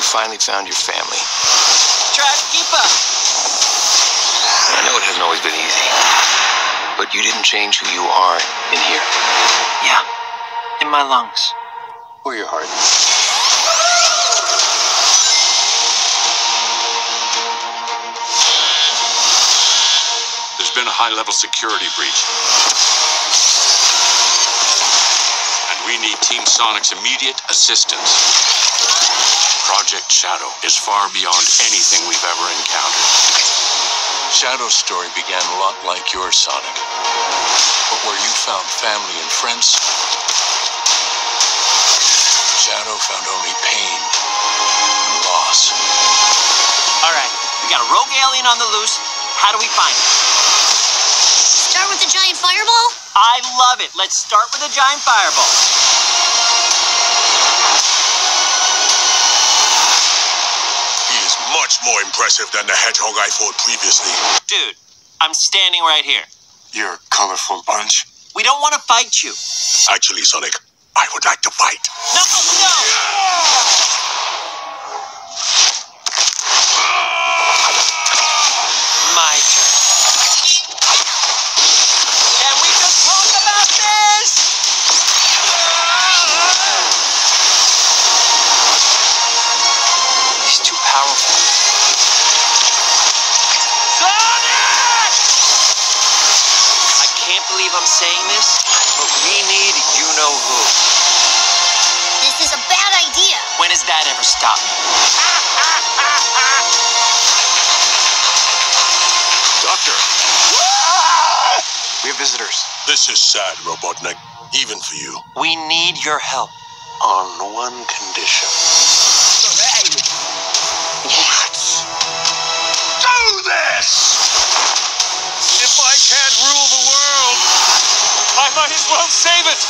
finally found your family. Try to keep up. I know it hasn't always been easy, but you didn't change who you are in here. Yeah, in my lungs. Or your heart. There's been a high-level security breach. And we need Team Sonic's immediate assistance. Project Shadow is far beyond anything we've ever encountered. Shadow's story began a lot like yours, Sonic. But where you found family and friends, Shadow found only pain and loss. All right, we got a rogue alien on the loose. How do we find it? Start with a giant fireball? I love it. Let's start with a giant fireball. He is much more impressive than the hedgehog I fought previously. Dude, I'm standing right here. You're a colorful bunch. We don't want to fight you. Actually, Sonic, I would like to fight. No, no! My turn. Can we just talk about this? He's too powerful. Sonic! I can't believe I'm saying this, but we need you-know-who. This is a bad idea. When has that ever stopped me? Doctor, We have visitors. this is sad, Robotnik. Even for you. We need your help. On one condition. Let's do this! If I can't rule the world, I might as well save it!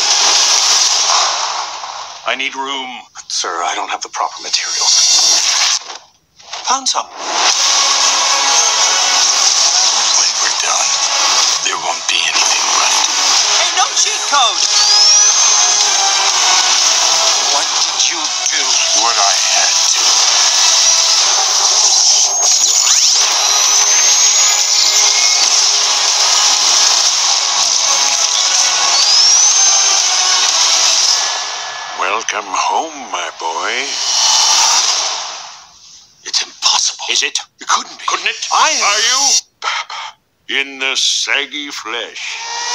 I need room. Sir, I don't have the proper materials. Found some. When we're done, there won't be anything left. Hey, no cheat code! What did you do? What I had to. Welcome home, my boy. It's impossible. Is it? It couldn't be. Couldn't it? Are you? In the saggy flesh.